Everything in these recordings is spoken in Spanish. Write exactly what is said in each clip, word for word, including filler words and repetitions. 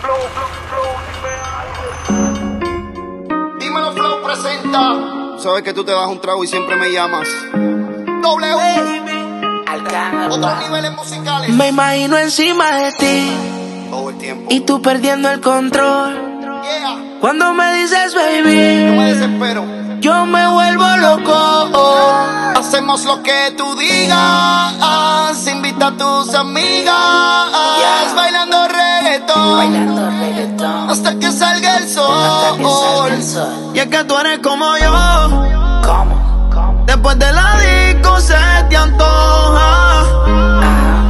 Dímelo Flow presenta. Sabes que tú te das un trago y siempre me llamas. W Otros niveles musicales. Me imagino encima de ti todo el tiempo y tú perdiendo el control. Yeah. Cuando me dices baby, No me desespero. yo me vuelvo loco. Hacemos lo que tú digas. Invita a tus amigas. Yeah. Bailando reggaetón. Bailando reggaetón Hasta que salga el sol. hasta que salga el sol. Y es que tú eres como yo. ¿Cómo? ¿Cómo? Después de la disco se te antoja. Ah,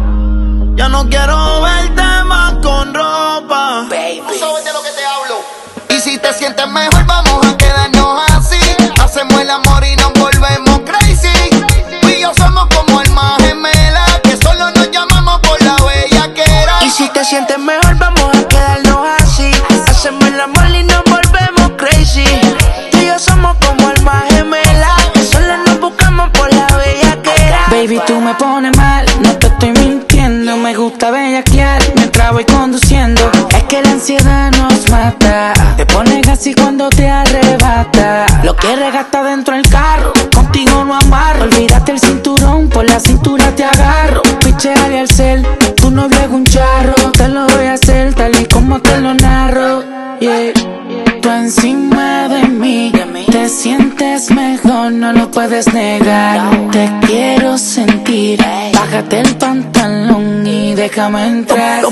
Ya no quiero verte más con ropa. baby. Tú sabes de lo que te hablo. Y si te sientes mejor, vamos a quedarnos así. Hacemos el amor y nos volvemos crazy. Tú y yo somos como almas gemelas, que solo nos llamamos por la bellaquera. Y si te sientes mejor, vamos a quedarnos así. Hacemos el amor y nos volvemos crazy. Tú y yo somos como almas gemelas, que solo nos buscamos por la bellaquera. Baby, tú me pones mal, no te estoy mintiendo. Me gusta bellaquear mientras voy conduciendo. Es que la ansiedad nos mata. Te pones así cuando te arrebata. Lo que regasta dentro del carro, contigo no amarro. Olvídate el cinturón, por la cintura te agarro. Picheale al cel, tu novio es un charro. Te lo voy a hacer tal y como te lo narro. Yeah. Tú encima de mí, te sientes mejor, no lo puedes negar. Te quiero sentir, bájate el pantalón y déjame entrar.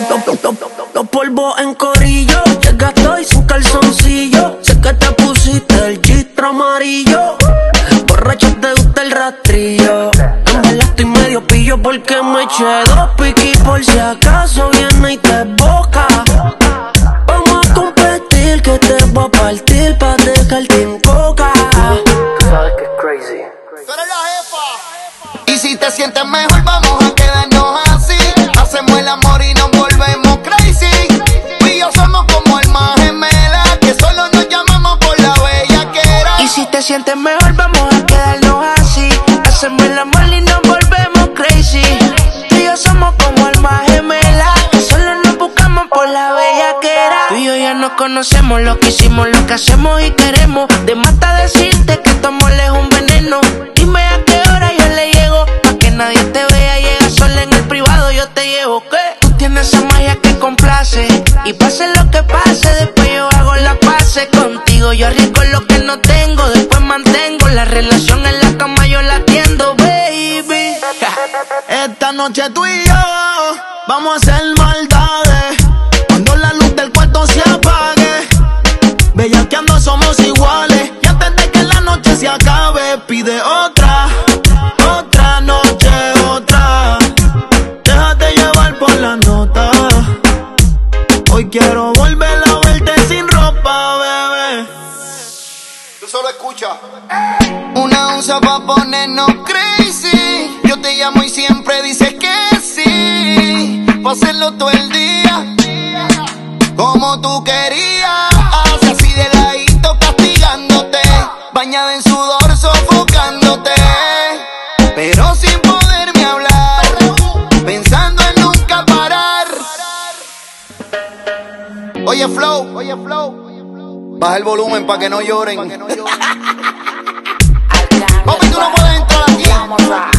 Los polvos en corillo, llegaste y sin calzoncillo. Sé que te pusiste el chistro amarillo. Borracho te gusta el rastrillo. En verdad estoy medio pillo porque me eché dos piquis por si acaso viene y te boca. Vamos a competir que te voy a partir pa' dejarte en coca. Sabes que es crazy. Tú eres la jefa. Y si te sientes mejor, vamos a quedarnos así. Hacemos el amor y nos volvemos crazy. Tú y yo somos como almas gemelas, que solo nos llamamos por la bellaquera. Y si te sientes mejor, vamos a quedarnos así. Hacemos el amor y nos volvemos crazy. Tú y yo somos como almas gemelas, que solo nos buscamos por la bellaquera. Tú y yo ya nos conocemos, lo que hicimos, lo que hacemos y queremos. De mata decirte que tu amor es un veneno. Dime a qué hora yo le llego, pa' que nadie te vea. Llega sola en el privado, yo te llevo. ¿Qué? Tú tienes esa magia que complace, y pase lo que pase, después yo hago la pase contigo. Yo arriesgo lo que no tengo, después mantengo la relación en la cama, yo la atiendo, baby. Esta noche tú y yo vamos a hacer maldades. Cuando la luz del cuarto se apague, bellaqueando somos iguales. Y antes de que la noche se acabe, pide otra, otra noche, otra. Déjate llevar por la nota. Hoy quiero volver a verte sin ropa, bebé. Tú solo escucha. Una onza pa' ponernos crazy. Yo te llamo y siempre dices que sí. Pa' hacerlo todo el día, como tú querías. Así de ladito castigándote, bañada en sudor sofocándote, pero sin poderme hablar, pensando en nunca parar. Oye Flow, oye Flow, baja el volumen pa' que no lloren. Papi, tú no puedes entrar aquí.